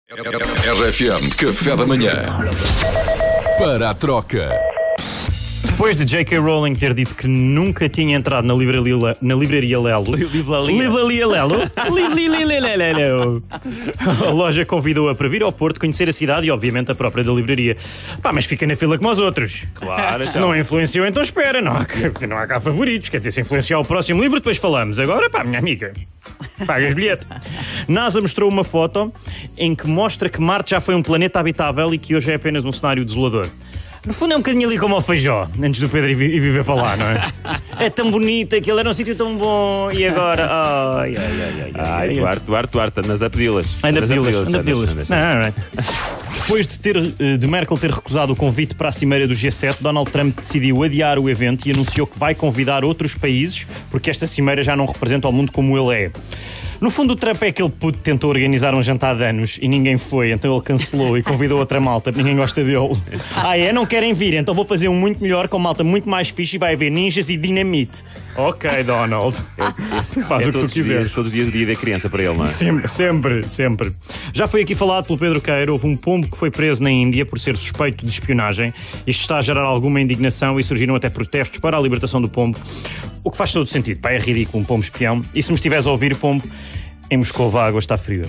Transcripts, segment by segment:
RFM Café da Manhã. Para a troca. Depois de J.K. Rowling ter dito que nunca tinha entrado na livraria Lelo, a loja convidou-a para vir ao Porto conhecer a cidade e, obviamente, a própria da livraria. Pá, mas fica na fila como os outros. Claro, Se não influenciou, então espera. Não há cá favoritos. Quer dizer, se influenciar o próximo livro, depois falamos. Agora, pá, minha amiga, pagas bilhete. NASA mostrou uma foto em que mostra que Marte já foi um planeta habitável e que hoje é apenas um cenário desolador. No fundo é um bocadinho ali como ao Feijó, antes do Pedro ir viver para lá, não é? É tão bonito, aquilo era um sítio tão bom e agora... Ai, Duarte, andas a pedi-las. Anda a pedi-las. Não. Depois de Merkel ter recusado o convite para a cimeira do G7, Donald Trump decidiu adiar o evento e anunciou que vai convidar outros países, porque esta cimeira já não representa o mundo como ele é. No fundo, o Trump é aquele puto que tentou organizar um jantar de anos e ninguém foi, então ele cancelou e convidou outra malta, ninguém gosta dele. Não querem vir, então vou fazer um muito melhor com malta muito mais fixe e vai haver ninjas e dinamite. Ok, Donald. Faz o que tu quiseres. Todos os dias o dia da criança para ele, não é? Sempre. Já foi aqui falado pelo Pedro Queiro, houve um pombo que foi preso na Índia por ser suspeito de espionagem. Isto está a gerar alguma indignação e surgiram até protestos para a libertação do pombo. O que faz todo sentido. Pá, é ridículo um pombo espião. E se me estiveres a ouvir, pombo, em Moscou a água está fria.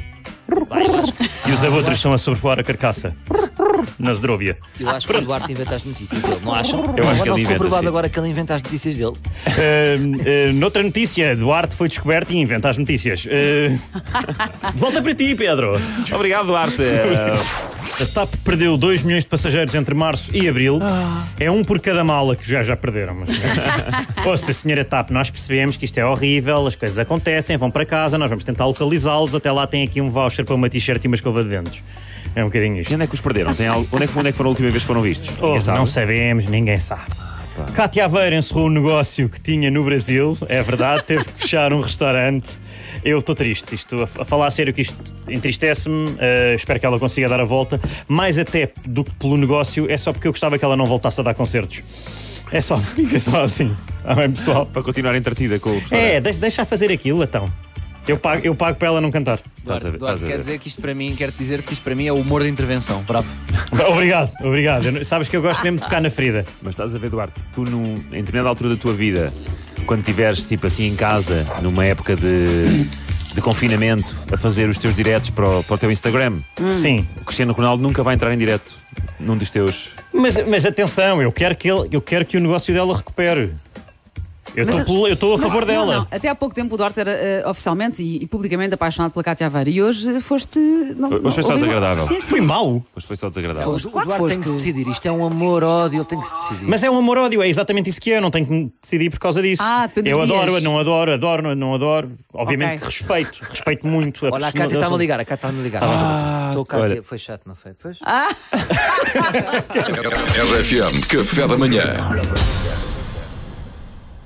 E os abutres estão a sobrevoar a carcaça. Na Zdrovia. Eu acho que o Duarte inventa as notícias dele, não acham? Eu acho que ele ficou inventa, provado sim. agora que ele inventa as notícias dele. Noutra notícia, Duarte foi descoberto e inventa as notícias. De volta para ti, Pedro. Obrigado, Duarte. A TAP perdeu 2 milhões de passageiros entre março e abril. É um por cada mala que já perderam. Mas... Ouça, senhora TAP, nós percebemos que isto é horrível, as coisas acontecem, vão para casa, nós vamos tentar localizá-los. Até lá tem aqui um voucher para uma t-shirt e uma escova de dentes. É um bocadinho isto. E onde é que os perderam? Onde é que foram a última vez que foram vistos? Não sabemos, ninguém sabe. Cátia Aveiro encerrou um negócio que tinha no Brasil, é verdade, teve que fechar um restaurante. Eu estou triste, a falar a sério que isto entristece-me, espero que ela consiga dar a volta, mais até do que pelo negócio, é só porque eu gostava que ela não voltasse a dar concertos. É só assim, bem pessoal. Para continuar entretida com o restaurante. Deixa fazer aquilo então. Eu pago para ela não cantar. Duarte, quer dizer que quero dizer que isto para mim é o humor de intervenção. Bravo. Obrigado. Sabes que eu gosto mesmo de tocar na ferida. Mas estás a ver, Duarte, tu em determinada altura da tua vida, quando estiveres tipo assim em casa, numa época de confinamento, a fazer os teus diretos para o teu Instagram. Sim. O Cristiano Ronaldo nunca vai entrar em direto num dos teus. Mas atenção, eu quero que o negócio dela recupere. Eu estou a favor dela. Não. Até há pouco tempo o Duarte era oficialmente e publicamente apaixonado pela Cátia Aveiro. E hoje foste... Hoje foi só desagradável. Sim. Foi mau. Hoje foi só desagradável. O Duarte tem que se decidir. Isto é um amor-ódio, ele tem que se decidir. Mas é um amor-ódio, é exatamente isso que é. Eu não tenho que me decidir por causa disso. Depende eu dos adoro, dias. não adoro, não adoro. Obviamente que respeito muito. Olha, a Cátia está-me a ligar, Estou cá, foi chato, não foi? Pois. RFM Café da Manhã.